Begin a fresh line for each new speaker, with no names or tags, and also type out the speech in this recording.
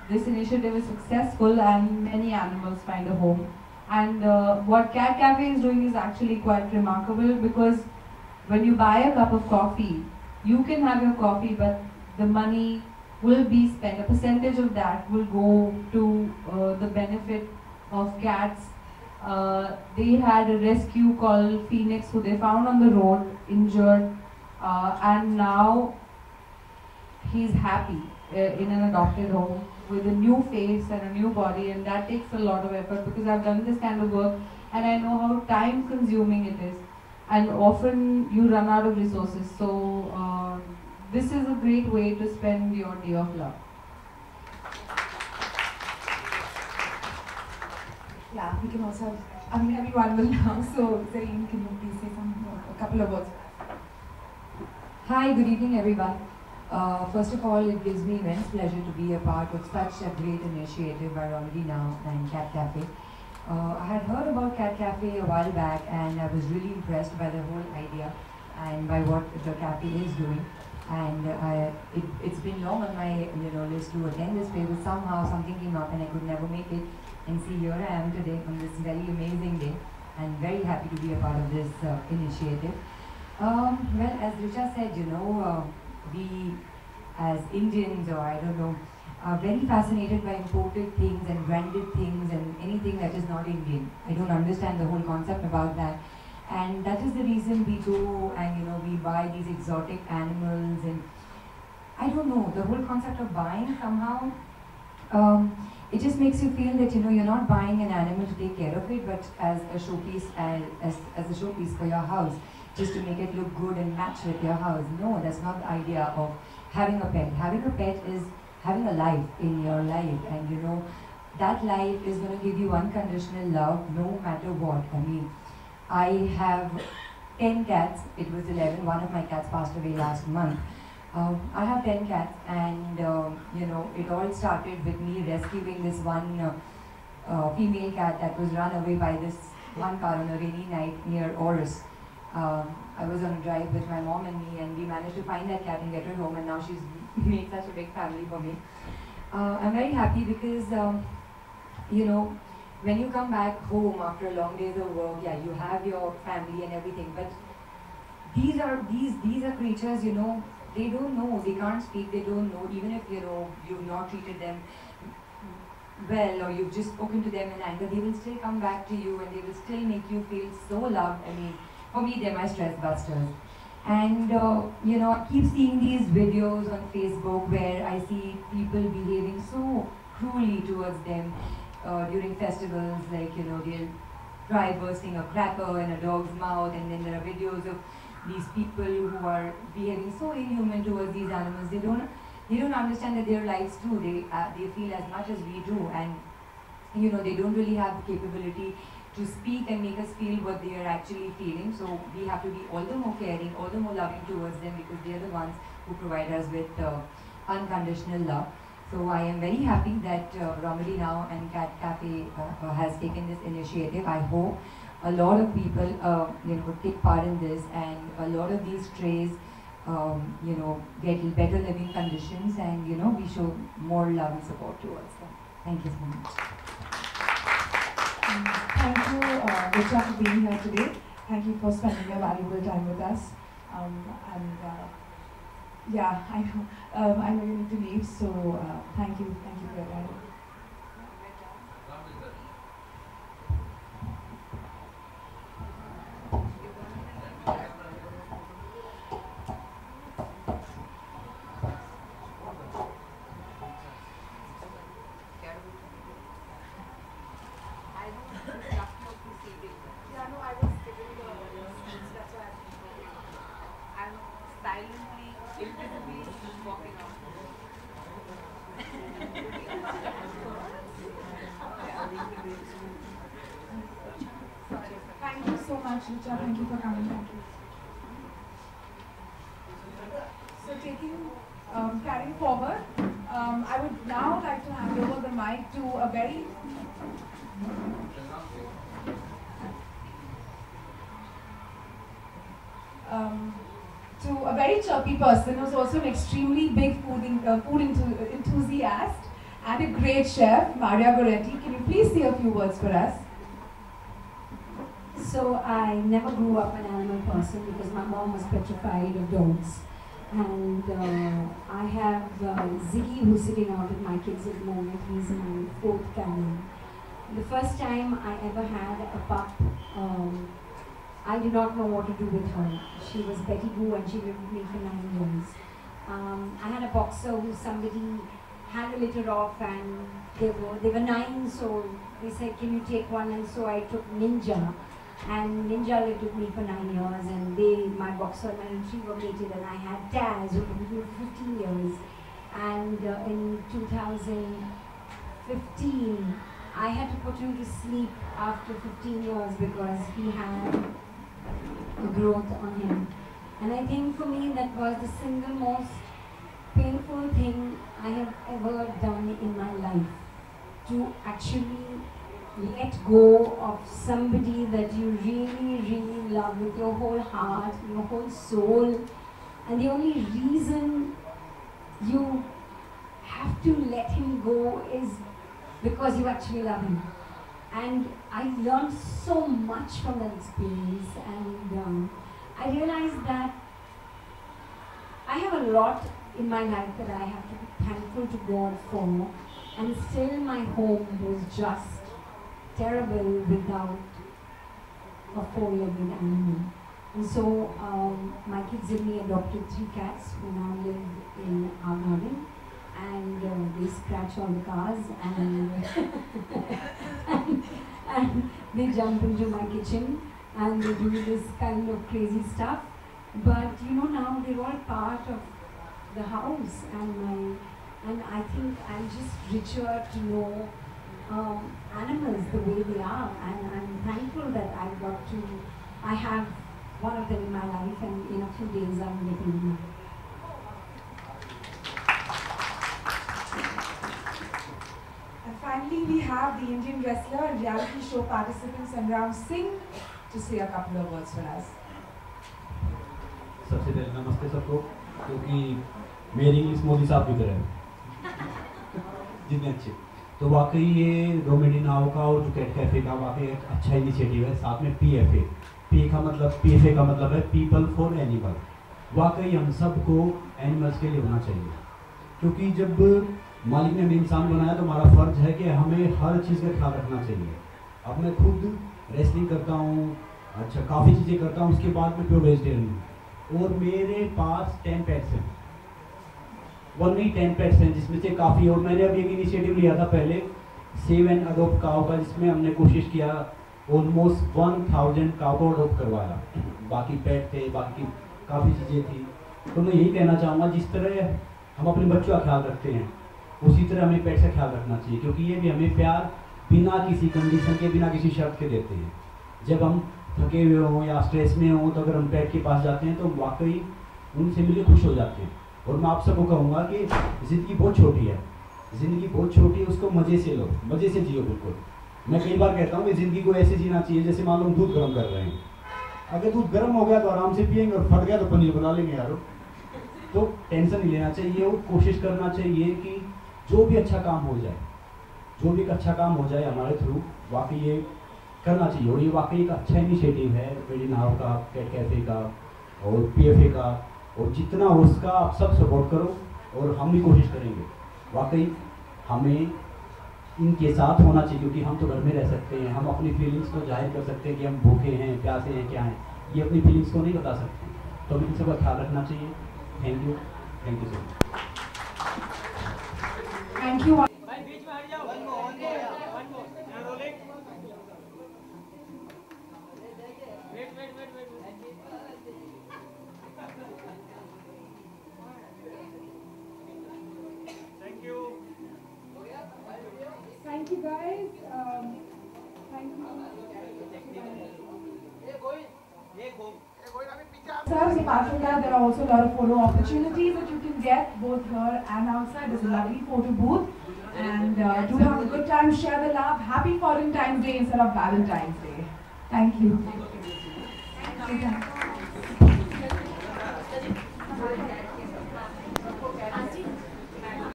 this initiative is successful and many animals find a home. And what Cat Cafe is doing is actually quite remarkable, because when you buy a cup of coffee, you can have your coffee, but the money will be spent. A percentage of that will go to the benefit of cats. They had a rescue called Phoenix, who they found on the road, injured, and now he's happy in an adopted home with a new face and a new body, and that takes a lot of effort, because I've done this kind of work and I know how time consuming it is, and often you run out of resources. So this is a great way to spend your day of love.
Yeah, we can also, I mean, everyone will now, so Zareen, can you please say a couple of words?
Hi, good evening everyone. First of all, it gives me immense pleasure to be a part of such a great initiative by Romedy Now and Cat Cafe. I had heard about Cat Cafe a while back, and I was really impressed by the whole idea and by what the cafe is doing. And it's been long on my list to attend this place, but somehow something came up and I could never make it. And see, here I am today on this very amazing day, and very happy to be a part of this initiative. Well, as Richa said, we as Indians, or I don't know, are very fascinated by imported things and branded things and anything that is not Indian. I don't understand the whole concept about that. And that is the reason we go and we buy these exotic animals, and I don't know, the whole concept of buying somehow, it just makes you feel that you're not buying an animal to take care of it, but as a showpiece, as a showpiece for your house, just to make it look good and match with your house. No, that's not the idea of having a pet. Having a pet is having a life in your life, and that life is going to give you unconditional love no matter what. I mean, I have 10 cats. It was 11. One of my cats passed away last month. I have 10 cats, and it all started with me rescuing this one female cat that was run away by this one car on a rainy night near Oris. I was on a drive with my mom and me, and we managed to find that cat and get her home, and now she's made such a big family for me. I'm very happy because, when you come back home after long days of work, yeah, you have your family and everything, but these are creatures, they don't know, they can't speak, they don't know, even if, you've not treated them well, or you've just spoken to them in anger, they will still come back to you and they will still make you feel so loved. I mean, for me, they're my stress busters. And, I keep seeing these videos on Facebook where I see people behaving so cruelly towards them during festivals, like, they'll try bursting a cracker in a dog's mouth, and then there are videos of these people who are behaving so inhuman towards these animals. They don't understand that their lives too. They feel as much as we do, and they don't really have the capability to speak and make us feel what they are actually feeling. So we have to be all the more caring, all the more loving towards them, because they are the ones who provide us with unconditional love. So I am very happy that Romedy Now and Cat Cafe has taken this initiative. I hope a lot of people take part in this, and a lot of these strays get better living conditions, and we show more love and support towards them. Thank you so much.
Thank you, Richa, for being here today. Thank you for spending your valuable time with us. Yeah, I know you need to leave, so thank you for your time. Thank you so much, Richa. Thank you for coming. Thank you. So carrying forward, I would now like to hand over the mic to a very chirpy person who's also an extremely big food enthusiast, and a great chef, Maria Goretti. Can you please say a few words for us?
So I never grew up an animal person because my mom was petrified of dogs. And I have Ziggy, who's sitting out with my kids at the moment. He's my fourth canine. The first time I ever had a pup, I did not know what to do with her. She was Betty Boo and she lived with me for 9 years. I had a boxer who somebody had a litter off, and they were 9, so they said, can you take one? And so I took Ninja. And Ninja lived with me for 9 years, and my boxer and my retriever mated, and I had Taz, who lived with me for 15 years. And in 2015, I had to put him to sleep after 15 years because he had a growth on him. And I think for me that was the single most painful thing I have ever done in my life, to actually let go of somebody that you really, really love with your whole heart, your whole soul, and the only reason you have to let him go is because you actually love him. And I learned so much from that experience, and I realized that I have a lot in my life that I have to be thankful to God for, and still my home was just terrible without a 4-legged animal. And so my kids and me adopted 3 cats who now live in our garden, and they scratch all the cars, and, and they jump into my kitchen and they do this kind of crazy stuff. But you know, now they're all part of the house, and I think I'm just richer to know animals the way they are, and I'm thankful that I have one of them in my life, and in a few days I'm getting married.
And finally, we have the Indian wrestler and reality show participant Sangram Singh to say a couple of words for us.
सबसे पहले नमस्ते सबको, क्योंकि मेरी English Modi साहब की तरह है जितने अच्छे। तो वाकई ये रोमेडी नाव का और जो कैट कैफे का वाकई एक अच्छा इनिशिएटिव है। साथ में PFA, PFA का मतलब है पीपल फॉर एनिमल। वाकई हम सबको एनिमल्स के लिए होना चाहिए, क्योंकि जब मालिक ने हमें इंसान बनाया तो हमारा फ़र्ज है कि हमें हर चीज़ का ख्याल रखना चाहिए। अब मैं खुद रेसलिंग करता हूँ, अच्छा काफ़ी चीज़ें करता हूँ, उसके बाद मैं प्योर वेजिटेरियन हूँ, और मेरे पास 10 पेट्स हैं। वो नहीं 10 पेट्स हैं जिसमें से काफ़ी, और मैंने अभी एक इनिशिएटिव लिया था पहले सेव एंड अडोप्ट काव का, जिसमें हमने कोशिश किया ऑलमोस्ट 1000 काव को अडोप्ट करवाया। बाकी पेट थे, बाकी काफ़ी चीज़ें थी। तो मैं यही कहना चाहूँगा, जिस तरह हम अपने बच्चों का ख्याल रखते हैं उसी तरह हमें पेट का ख्याल रखना चाहिए, क्योंकि ये भी हमें प्यार बिना किसी कंडीशन के, बिना किसी शर्त के देते हैं। जब हम थके हुए हों या स्ट्रेस में हों तो अगर हम पेट के पास जाते हैं तो वाकई उनसे मिलकर खुश हो जाते हैं। और मैं आप सबको कहूँगा कि ज़िंदगी बहुत छोटी है, ज़िंदगी बहुत छोटी है, उसको मज़े से लो, मज़े से जियो। बिल्कुल, मैं कई बार कहता हूँ कि ज़िंदगी को ऐसे जीना चाहिए जैसे मान लो हम दूध गर्म कर रहे हैं। अगर दूध गर्म हो गया तो आराम से पियेंगे, और फट गया तो पनीर बना लेंगे यारो। तो टेंशन नहीं लेना चाहिए, और कोशिश करना चाहिए कि जो भी अच्छा काम हो जाए, जो भी अच्छा काम हो जाए हमारे थ्रू, वाकई ये करना चाहिए। और ये वाकई एक अच्छा इनिशिएटिव है रोमेडी नाव का, कैट कैफे का और PFA का, और जितना हो उसका आप सब सपोर्ट करो, और हम भी कोशिश करेंगे। वाकई हमें इनके साथ होना चाहिए, क्योंकि हम तो घर में रह सकते हैं, हम अपनी फीलिंग्स को जाहिर कर सकते हैं कि हम भूखे हैं, प्यासे हैं, क्या हैं, ये अपनी फीलिंग्स को नहीं बता सकते। तो हमें इन सबका ख्याल रखना चाहिए। Thank you so much.
Thank you. Thank you guys. Thank you. Sir, apart from that, there are also a lot of photo opportunities that you can get both here and outside. There's a lovely photo booth, and do have a good time, share the love. Happy Valentine's Day instead of Valentine's Day. Thank you. Thank you.